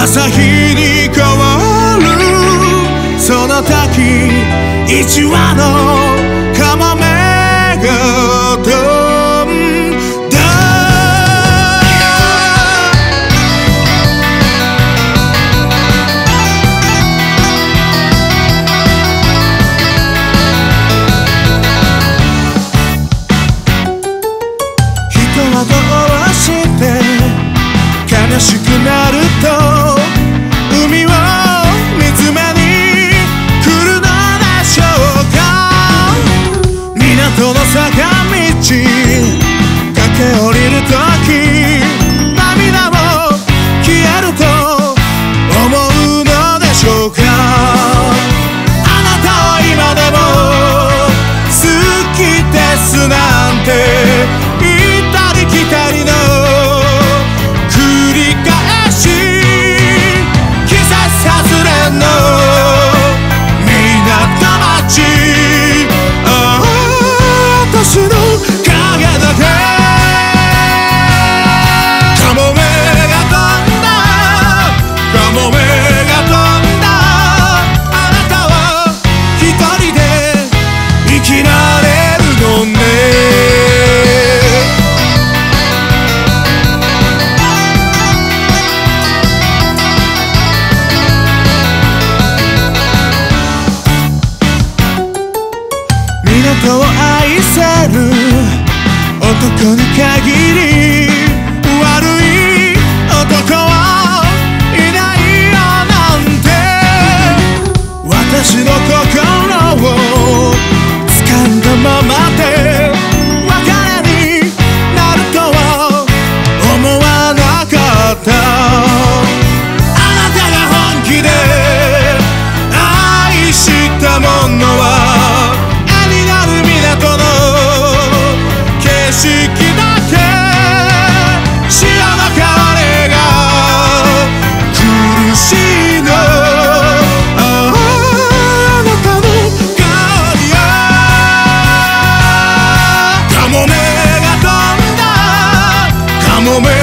朝日に変わるその時、一羽のカモメが飛んだ。人はどうして悲しくなると海を見つめに来るのでしょうか。港の坂道駆け下りるとき涙も消えると思うのでしょうか。あなたは今でも好きですなんて言ったり来たりの繰り返し、季節外れの港町、私の影だけカモメが飛んだ、カモメが飛んだ。あなたは一人で生きられるのね。港を愛せる男に限り悪い男はいないよなんて、私の心を掴んだままで別れになるとは思わなかった。あなたが本気で愛したものは港の景色だけ、潮の香りが苦しいの。あなたの香りやカモメが飛んだ、カモメ